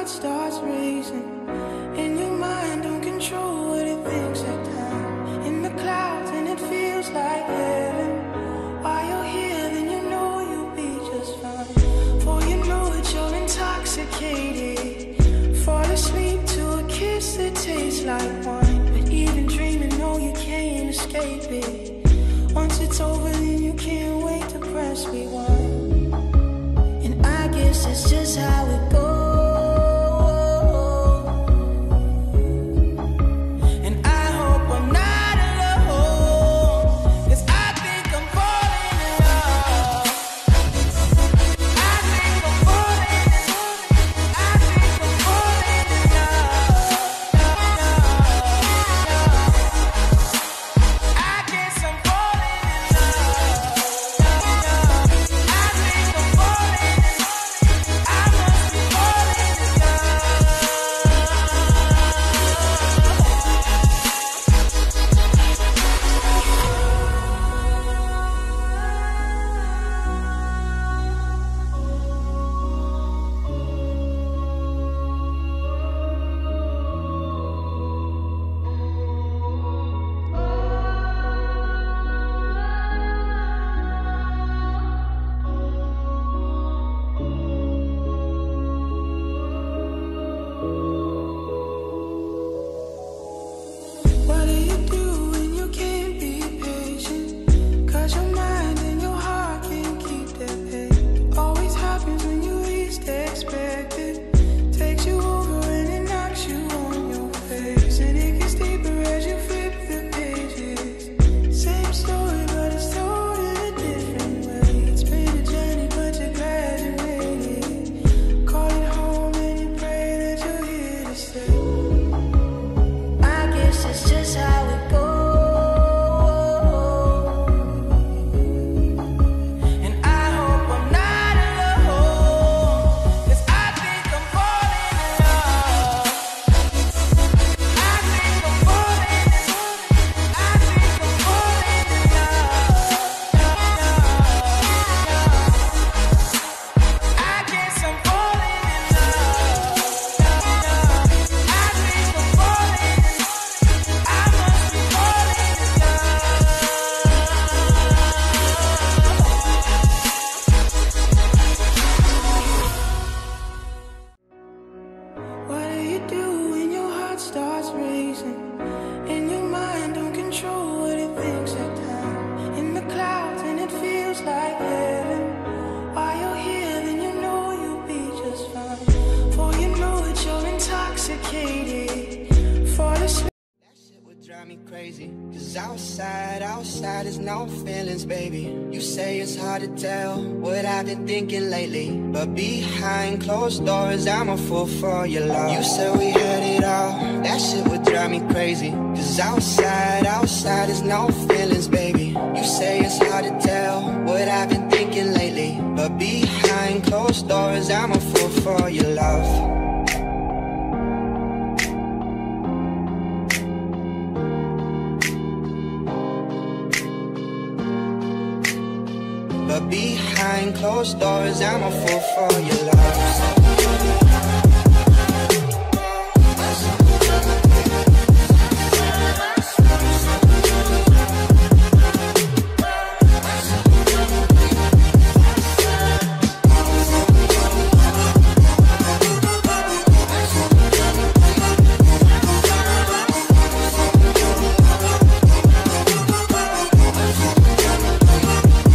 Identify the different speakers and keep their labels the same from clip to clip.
Speaker 1: heart starts racing, and your mind don't control what it thinks at times. In the clouds and it feels like heaven. While you're here, then you know you'll be just fine. For you know it, you're intoxicated. Fall asleep to a kiss that tastes like wine. But even dreaming, no, you can't escape it. Once it's over, then you can't wait to press rewind. And I guess that's just how it goes.
Speaker 2: Outside is no feelings, baby. You say it's hard to tell what I've been thinking lately, but behind closed doors, I'm a fool for your love. You said we had it all, that shit would drive me crazy. Cause outside is no feelings, baby. You say it's hard to tell what I've been thinking lately, but behind closed doors, I'm a fool for your love. But behind closed doors, I'm a fool for your love.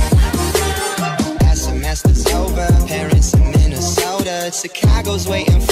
Speaker 2: Chicago's waiting for